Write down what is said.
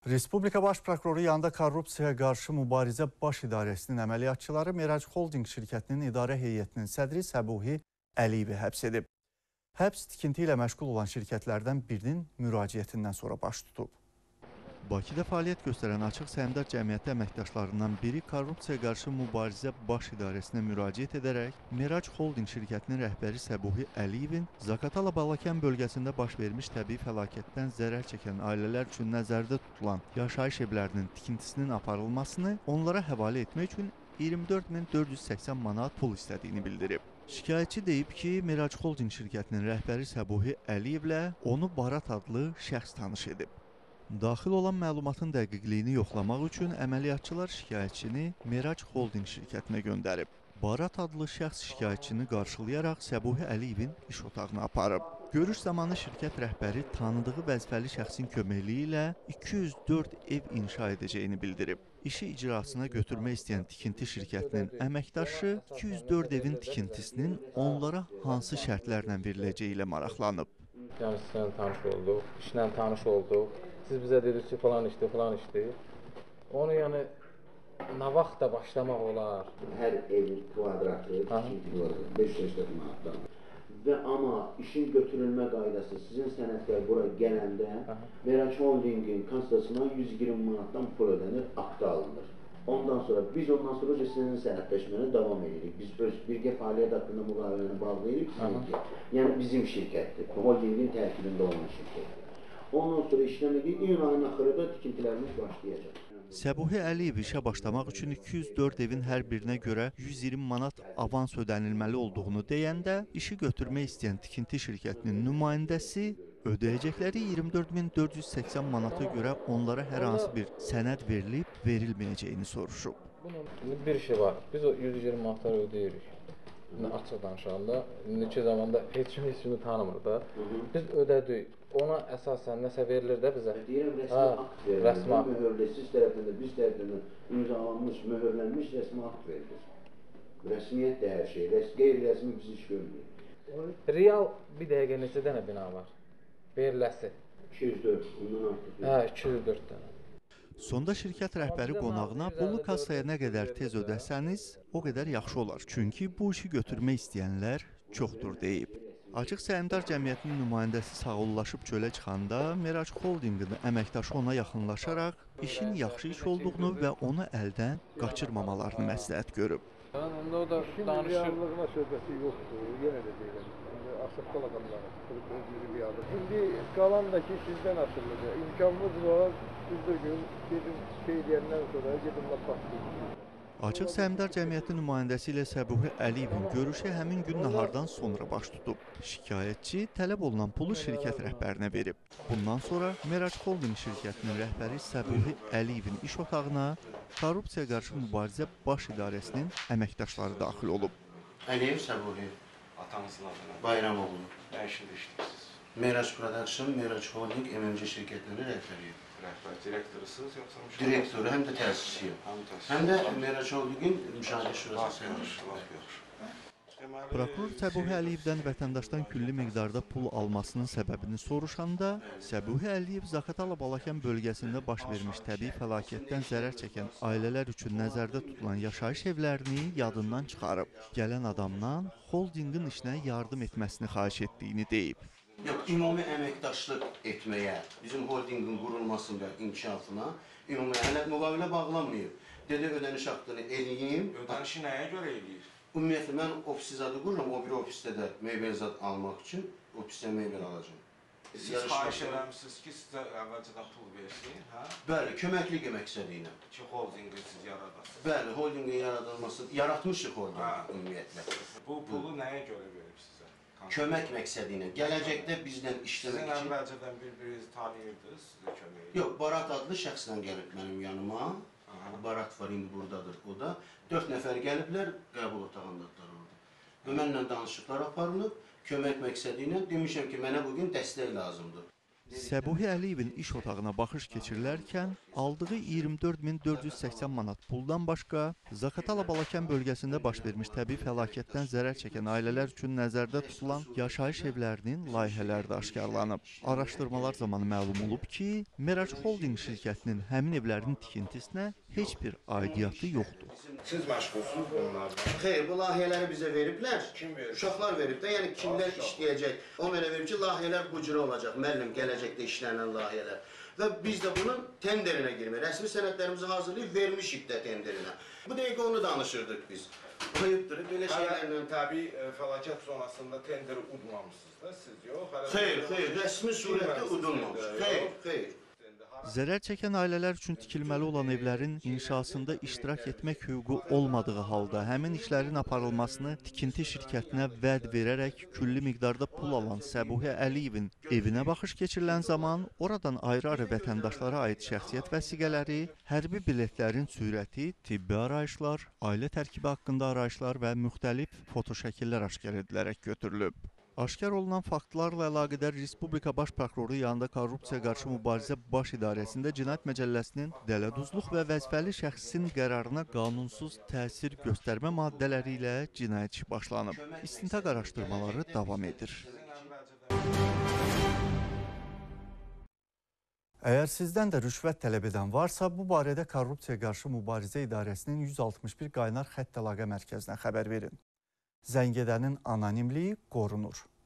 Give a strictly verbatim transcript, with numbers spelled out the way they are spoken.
Respublika Baş Prokuroru yanında Korrupsiyaya qarşı mübarizə baş idarəsinin əməliyyatçıları Merac Holding şirkətinin idarə heyətinin sədri Səbuhi Əliyevi həbs edib. Həbs tikinti ilə məşğul olan şirkətlərdən birinin müraciətindən sonra baş tutub. Bakıda fəaliyyət göstərən Açıq Səhmdar Cəmiyyəti əməkdaşlarından biri Korrupsiyaya qarşı mübarizə baş idarəsinə müraciət edərək Merac Holding şirkətinin rəhbəri Səbuhi Əliyevin Zaqatala-Balakən bölgəsində baş vermiş təbii fəlakətdən zərər çəkən ailələr üçün nəzərdə tutulan yaşayış evlərinin tikintisinin aparılmasını onlara həvalə etmək üçün iyirmi dörd min dörd yüz səksən manat pul istədiyini bildirib. Şikayətçi deyib ki, Merac Holding şirkətinin rəhbəri Səbuhi Əliyevlə onu Barat adlı şəxs tanış edib. Daxil olan məlumatın dəqiqliyini yoxlamaq üçün əməliyyatçılar şikayətçini Merac Holding şirkətinə göndərib. Barat adlı şəxs şikayətçini qarşılayaraq Səbuhi Əliyevin iş otağına aparıb. Görüş zamanı şirkət rəhbəri tanıdığı vəzifəli şəxsin köməkliyi ilə iki yüz dörd ev inşa edəcəyini bildirib. İşi icrasına götürmək istəyən tikinti şirkətinin əməkdaşı iki yüz dörd evin tikintisinin onlara hansı şərtlərlə veriləcəyi ilə maraqlanıb. Yəni sizlə tanış olduq, işlə tanış olduq. Siz bizə dediniz ki, falan işdir, falan işdir. Onu yəni nə vaxtda başlamaq olar? Hər ev kvadratı, beş yüz manatdan. Və amma işin götürülmə qaydası sizin sənədlər bura gələndə Merac Holdingin kassasına yüz iyirmi manatdan pul ödənir, akta alınır. Ondan sonra biz ondan sonra sizin sənədləşməni davam edirik. Biz öz birgə fəaliyyət haqqında müqaviləni bağlayırıq sizinki. Yəni bizim şirkətdir, holdingin tərkibində olan şirkətdir. Ondan sonra işləmə deyil, iyun ayının axırında tikintilərimiz başlayacaq. Səbuhi Əliyev işə başlamaq üçün iki yüz dörd evin hər birinə görə yüz iyirmi manat avans ödənilməli olduğunu deyəndə, işi götürmək istəyən tikinti şirkətinin nümayəndəsi ödəyəcəkləri iyirmi dörd min dörd yüz səksən manata görə onlara hər hansı bir sənəd verilib, verilməyəcəyini soruşub. Bunun bir şey var, biz o yüz iyirmi manatları ödeyirik. Açıq danışanda, indiki zamanda heç kim heç kimi tanımır da. Biz ödədik. Ona əsasən nəsə verilir də bizə. Deyirəm, rəsmi akt verilir. Rəsmi akt. Mühürləsiz tərəfində, biz tərəfində imzalanmış, mühürlənmiş rəsmi akt verilir. Rəsmiyyət də hər şey, qeyri-rəsmi biz iş görmürük. Real bir dəqiqə neçə dənə bina var? Veriləsi. iki yüz dörd, ondan artıq. Hə, iki yüz dörd dənə. Sonda şirkət rəhbəri qonağına pulu kassaya nə qədər tez ödəsəniz, o qədər yaxşı olar. Çünki bu işi götürmək istəyənlər çoxdur deyib. Açıq Səhmdar Cəmiyyətinin nümayəndəsi sağollaşıb çölə çıxanda Merac Holdingin əməkdaşı ona yaxınlaşaraq işin yaxşı iş olduğunu və onu əldən qaçırmamalarını məsləhət görüb. Onda o da danışır. Reallığına söhbəti yoxdur, yenə də deyirəm. Asıqda adamlara özünü bir adım. İndi qalan da ki sizdən asılıdır. İmkanınız var, siz de gün gedin şey deyəndən sonra gedin laf başlayın. Açıq Səhmdar Cəmiyyəti nümayəndəsi ilə Səbuhi Əliyevin görüşü həmin gün nahardan sonra baş tutub. Şikayətçi tələb olunan pulu şirkət rəhbərinə verib. Bundan sonra Merac Holding şirkətinin rəhbəri Səbuhi Əliyevin iş otağına Korrupsiyaya qarşı mübarizə baş idarəsinin əməkdaşları daxil olub. Əliyev Səbuhi. Atanızın adına. Bayramoğlu. Nə işində işləyirsiniz? Merac Production, Merac Holding, M M C şirkətlərinin rəhbəriyim. Rəhbər direktorusunuz yoxsa müşahid? Direktoru, həm də təsisçiyim. Həm də Merac Holdingin müşahid şurası sədriyim. Prokuror Səbuhi Əliyevdən vətəndaşdan külli miqdarda pul almasının səbəbini soruşanda, Səbuhi Əliyev Zaqatala-Balakən bölgəsində baş vermiş təbii fəlakətdən zərər çəkən ailələr üçün nəzərdə tutulan yaşayış evlərini yadından çıxarıb. Gələn adamdan holdingin işinə yardım etməsini xahiş etdiyini deyib. Yox, ümumi əməkdaşlıq etməyə, bizim holdingin qurulmasında, inkişafına ümumi hələ müqavilə bağlanmayıb. Dedi, ödəniş haqqını eləyim. Ödənişi nəyə görə eləyir? Ümumiyyətlə, mən ofisi zadı qururum, o bir ofisdə də meyvəl zad almaq üçün ofisdə meyvəl alacağım. Siz xahiş eləmişsiniz ki, sizə əvvəlcədən pul versin, hə? Bəli, köməklik məqsədi ilə. Ki, holdingi siz yaradasınız. Bəli, holdingin yaradılması, yaratmışıq holdingi ümumiyyətlə. Bu pulu nəyə görə verib sizə? Kömək məqsədi ilə. Gələcəkdə bizdən işləmək üçün... Sizin əvvəlcədən bir-birinizi tanıyırdınız, sizə kömək edir. Yox, Barat adlı şəxslə gəlib mənim yanıma. Barat var, indi buradadır o da. Dörd nəfər gəliblər, qəbul otağındadılar orada. Və mənlə danışıqlar aparılıb, kömək məqsədi ilə demişəm ki, mənə bugün dəstək lazımdır. Səbuhi Əliyevin iş otağına baxış keçirilərkən aldığı iyirmi dörd min dörd yüz səksən manat puldan başqa Zaqatala-Balakən bölgəsində baş vermiş təbii fəlakətdən zərər çəkən ailələr üçün nəzərdə tutulan yaşayış evlərinin layihələri də aşkarlanıb. Araşdırmalar zamanı məlum olub ki, Merac Holding şirkətinin həmin evlərin tikintisinə heç bir aidiyyatı yoxdur. Siz məşğulsunuz bunlarla? Xeyr, bu layihələri bizə veriblər. Kim verir? Uşaqlar verib də, yəni kimlər işləyəcək. O mənə verib ki, layihələr bu cürə olacaq, müəllim gələcəkdə işlənən layihələr. Və biz də bunun tenderinə girmək, rəsmi sənədlərimizi hazırlayıb vermişik də tenderinə. Bu dəqiqə onu danışırdıq biz. Ayıbdır, belə şeylərlə. Təbii fəlakət zonasında tenderi udmamışsınız da siz, yox? Xeyr, xeyr, rəsmi surətdə udulmamış. Xeyr, xeyr. Zərər çəkən ailələr üçün tikilməli olan evlərin inşasında iştirak etmək hüququ olmadığı halda həmin işlərin aparılmasını tikinti şirkətinə vəd verərək külli miqdarda pul alan Səbuhi Əliyevin evinə baxış keçirilən zaman oradan ayrı-ayrı vətəndaşlara aid şəxsiyyət vəsiqələri, hərbi biletlərin sürəti, tibbi arayışlar, ailə tərkibi haqqında arayışlar və müxtəlif fotoşəkillər aşkar edilərək götürülüb. Aşkar olunan faktlarla əlaqədar Respublika Baş Prokuroru yanında Korrupsiya qarşı mübarizə baş idarəsində Cinayət Məcəlləsinin dələduzluq və vəzifəli şəxsin qərarına qanunsuz təsir göstərmə maddələri ilə cinayət işi başlanıb. İstintaq araşdırmaları davam edir. Əgər sizdən də rüşvət tələb edən varsa, bu barədə Korrupsiya qarşı mübarizə idarəsinin yüz altmış bir qaynar xətt əlaqə mərkəzinə xəbər verin. Zəng edənin anonimliyi qorunur.